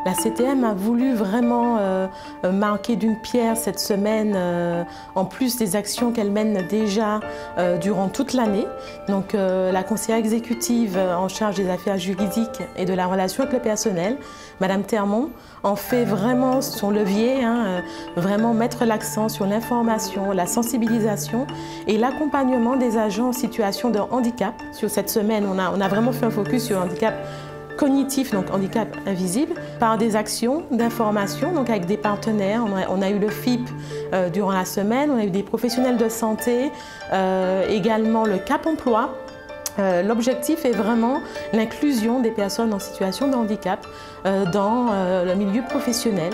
La CTM a voulu vraiment marquer d'une pierre cette semaine, en plus des actions qu'elle mène déjà durant toute l'année. Donc la conseillère exécutive en charge des affaires juridiques et de la relation avec le personnel, Madame Termont, en fait vraiment son levier, vraiment mettre l'accent sur l'information, la sensibilisation et l'accompagnement des agents en situation de handicap. Sur cette semaine, on a vraiment fait un focus sur le handicap cognitif, donc handicap invisible, par des actions d'information, donc avec des partenaires. On a eu le FIP durant la semaine, on a eu des professionnels de santé, également le Cap Emploi. L'objectif est vraiment l'inclusion des personnes en situation de handicap dans le milieu professionnel.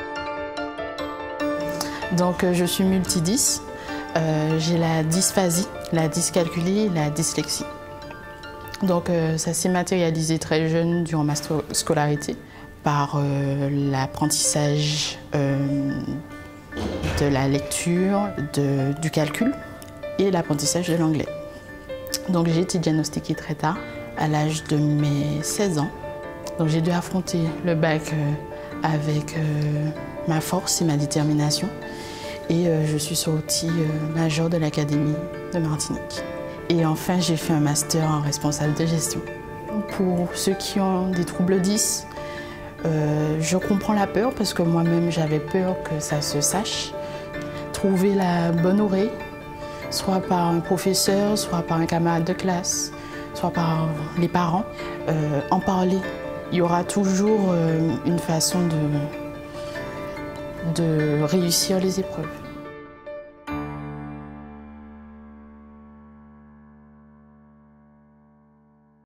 Donc je suis multidys, j'ai la dysphasie, la dyscalculie et la dyslexie. Donc ça s'est matérialisé très jeune durant ma scolarité par l'apprentissage de la lecture, du calcul et l'apprentissage de l'anglais. Donc j'ai été diagnostiquée très tard, à l'âge de mes 16 ans. Donc j'ai dû affronter le bac avec ma force et ma détermination. Et je suis sortie majeure de l'Académie de Martinique. Et enfin, j'ai fait un master en responsable de gestion. Pour ceux qui ont des troubles 10, je comprends la peur parce que moi-même, j'avais peur que ça se sache. Trouver la bonne oreille, soit par un professeur, soit par un camarade de classe, soit par les parents. En parler, il y aura toujours une façon de réussir les épreuves.